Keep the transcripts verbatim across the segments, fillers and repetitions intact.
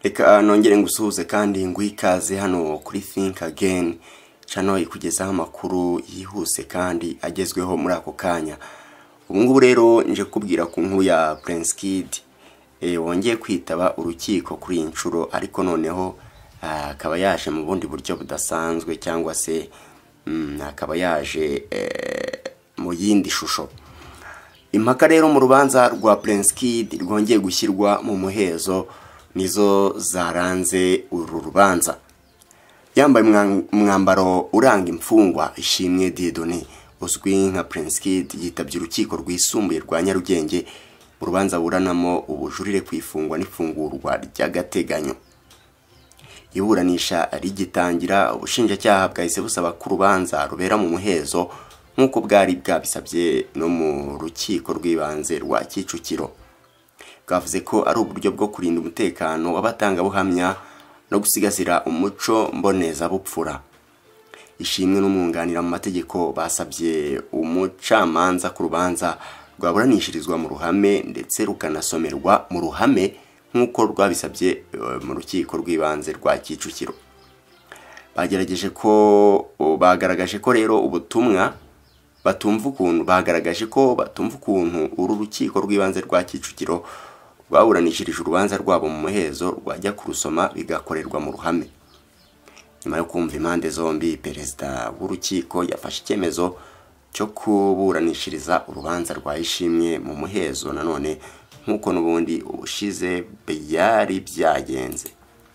Reka nongere ngusuhuze kandi ngwikaze hano kuri Think Again channel ikugezaho amakuru yihuse kandi agezweho muri ako kanya. Ubu ngubu rero nje kubwira ku nkuru ya Prince Kid eh wongeye kwitaba urukiko kuri inshuro, ariko noneho akaba yaje mu bundi buryo budasanzwe cyangwa se akaba yaje mu yindi shusho. Impaka rero mu rubanza rwa Prince Kid rwongeye gushyirwa mu muhezo nizo zaranze uru rubanza. Yambaye umwambaro uranga imfungwa Ishimwe Dieudonné uzwi nka Prince Kid yitabye urukiko rwisumbuye rwa Nyarugenge mu rubanza buranamo ubujurire kwifungwa n'ifungurwa ry'agateganyo. Iburanisha rigitangira ubushinjacyaha bwahise busaba ku rubanza rubera mu muhezo nkuko bwari bwabisabye no mu rukiko rw'ibanze rwa Kicukiro. Bwavuze ko ari uburyo bwo kurinda umutekano w'abatanga buhamya no gusigasira umuco mboneza bupfura. Ishimwe n'umwunganira mu mategeko basabye umucamanza ku rubanza rwaburanishirizwa mu ruhame ndetse rukanasomerwa mu ruhame nkuko rwabisabye mu rukiko rw'ibanze rwa Kicukiro. Bagerageje ko bagaragaje ko rero ubutumwa batumva ukuntu bagaragaje ko batumva ukuntu uru rukiko rw'ibanze rwa Kicukiro baburanishirije urubanza rwabo mu muhezo rwajya kurusoma bigakorerwa mu ruhame. Nyuma yo kumva impande zombi, perezida w'urukiko yafashe icyemezo cyo kuburanishiriza urubanza rwa Ishimwe mu muhezo nanone nkuko nubundi ubushize byari byagenze.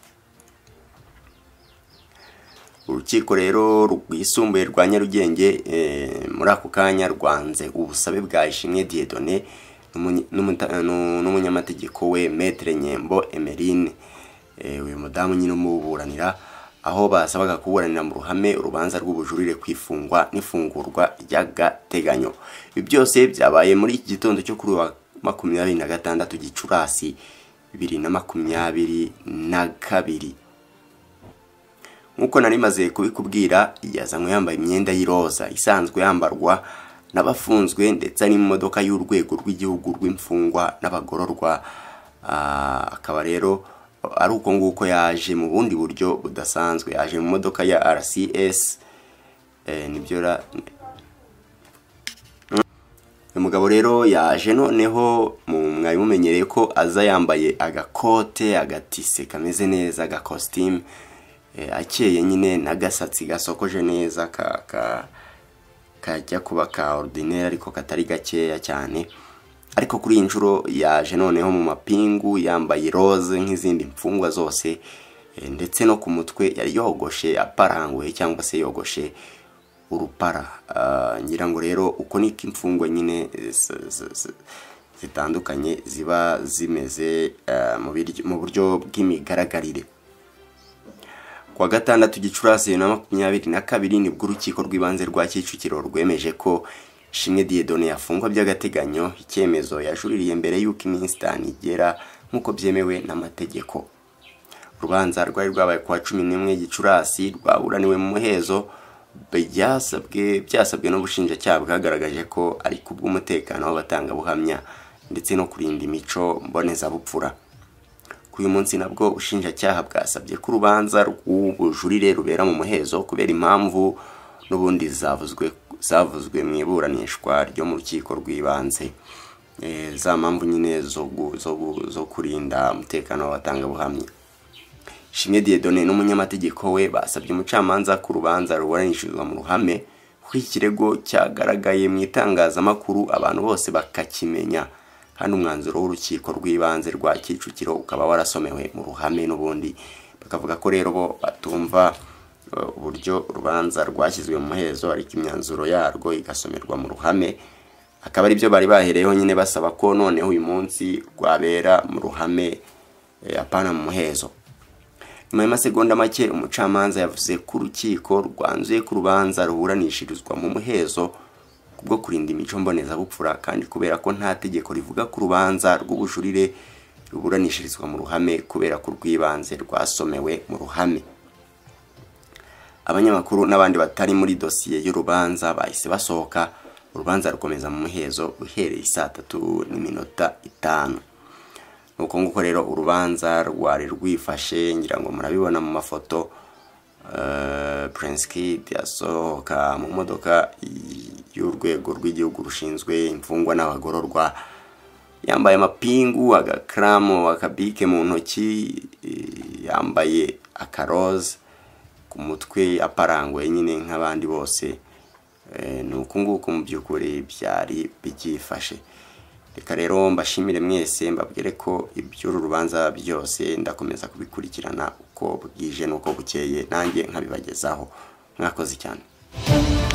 Urukiko rero rwisumbuye rwa Nyarugenge e, muri ako kanya rwanze ubusabe bwa Ishimwe Dieudonné n'umunyamategeko we Maître Nyembo Emeline, e, uyu mudamu nyine umuburanira, aho basabaga kuburanira mu ruhame urubanza rw'ubujurire kwifungwa n'ifungurwa ry'agateganyo. Ibi byose byabaye muri iki gitondo cyo kuri wa makumyabiri na gatandatu Gicurasi bibiri na makumyabiri na kabiri. Nkuko nari maze kubikubwira, yazanywe yambaye imyenda y'iroza isanzwe yambarwa n'abafunzwe ndetse ari mu modoka y'urwego rw'igihugu rw'imfungwa n'abagororwa. Akaba rero ari uko nguko yaje mu bundi buryo budasanzwe, yaje mu modoka ya R C S. eh nibyo ra umugabo rero yaje noneho mwari mumenyereye ko aza yambaye agakote agatise kameze neza, aga costume e, akeye nyine nagasatsi gasokoje neza ka ka kajya kuba ka ordinaire ariko katari gakeya cyane. Ariko kuri injuro yaje noneho mu mapingu yambaye rose nk'izindi mfungwa zose, e, ndetse no ku mutwe yari yogoshe aparanguye cyangwa se yogoshe urupara. Uh, ngira ngo rero uko niko imfungwa nyine zitandukanye ziba zimeze uh, mu buryo bw'imigaragarire. Kwa gatandatu Gicurasi na makumyabiri na kabiri nibwo urukiko rw'ibanze rwa Kicukiro rwemeje ko Ishimwe Dieudonné yafungwa by'agateganyo, icyemezo yajuririye mbere y'uko iminsi itanu igera nkuko byemewe n'amategeko. Urubanza rwari rwabaye kwa cumi n'imwe Gicurasi rwaburaniwe mu muhezo, byasabwe byasabwe n'ubushinjacyaha bwagaragaje ko ari kubw'umutekano w'abatanga buhamya ndetse no kurinda imico mboneza bupfura. Uyu munsi nabwo ubushinjacyaha bwasabye ko urubanza rw'ubujurire rubera mu muhezo kubera impamvu n'ubundi zavuzwe zavuzwe mu iburanishwa ryo mu rukiko rw'ibanze. E, za mpamvu nyine zo zo zo kurinda umutekano w'abatanga buhamya. Ishimwe Dieudonné n'umunyamategeko we basabye umucamanza ku rubanza ruburanishizwa mu ruhame kuko ikirego cyagaragaye mu itangazamakuru abantu bose bakakimenya, kandi umwanzuro w'urukiko rw'ibanze rwa Kicukiro ukaba warasomewe mu ruhame n'ubundi. Bakavuga ko rero bo batumva uburyo urubanza rwashyizwe mu muhezo ariko imyanzuro yarwo igasomerwa mu ruhame. Akaba ari byo bari bahereyeho nyine basaba ko noneho uyu munsi rwabera mu ruhame, e, apana mu muhezo. Nyuma y'amasegonda make umucamanza yavuze ko urukiko rwanzuye ku rubanza ruburanishirizwa mu muhezo kubwo kurinda imico mboneza bupfura, kandi kubera ko nta tegeko rivuga ku rubanza rw'ubujurire ruburanishirizwa mu ruhame kubera ko rw'ibanze rwasomewe mu ruhame. Abanyamakuru n'abandi batari muri dosiye y'urubanza bahise basohoka, urubanza rukomeza mu muhezo uhereye saa tatu n'iminota itanu. nuko nguko rero urubanza rwari rwifashe, ngira ngo murabibona mu mafoto. Uh, Prince Kid yasohoka mu modoka y'urwego rw'igihugu rushinzwe imfungwa n'abagororwa, yambaye amapingu, agakramo, akabike mu ntoki, yambaye akaroze ku mutwe, aparangwe nyine nk'abandi bose. E, nuko nguko mu by'ukuri byari byifashe. Reka rero mbashimire mwese, mbabwire ko iby'uru rubanza byose ndakomeza kubikurikirana uko bwije nuko bukeye, nanjye nkabibagezaho. Mwakoze cyane.